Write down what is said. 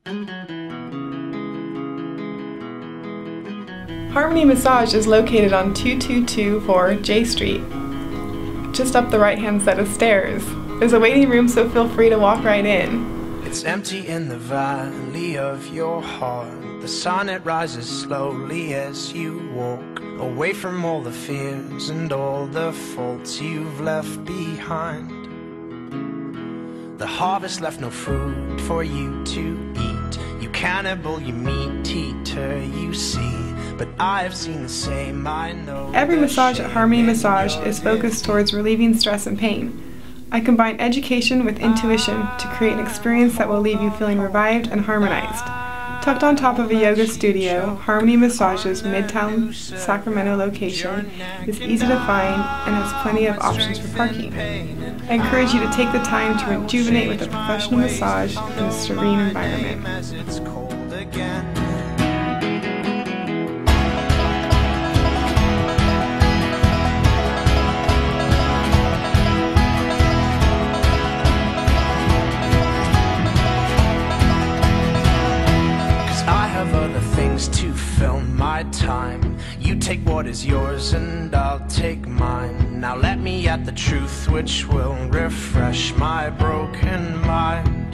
Harmony Massage is located on 2224 J Street, just up the right-hand set of stairs. There's a waiting room, so feel free to walk right in. It's empty in the valley of your heart. The sun, it rises slowly as you walk away from all the fears and all the faults you've left behind. The harvest left no food for you to eat. You cannibal, you meat eater, you see. But I have seen the same, I know. Every massage at Harmony Massage is focused towards relieving stress and pain. I combine education with intuition to create an experience that will leave you feeling revived and harmonized. Tucked on top of a yoga studio, Harmony Massage's Midtown Sacramento location is easy to find and has plenty of options for parking. I encourage you to take the time to rejuvenate with a professional massage in a serene environment. To fill my time, you take what is yours and I'll take mine. Now let me at the truth which will refresh my broken mind.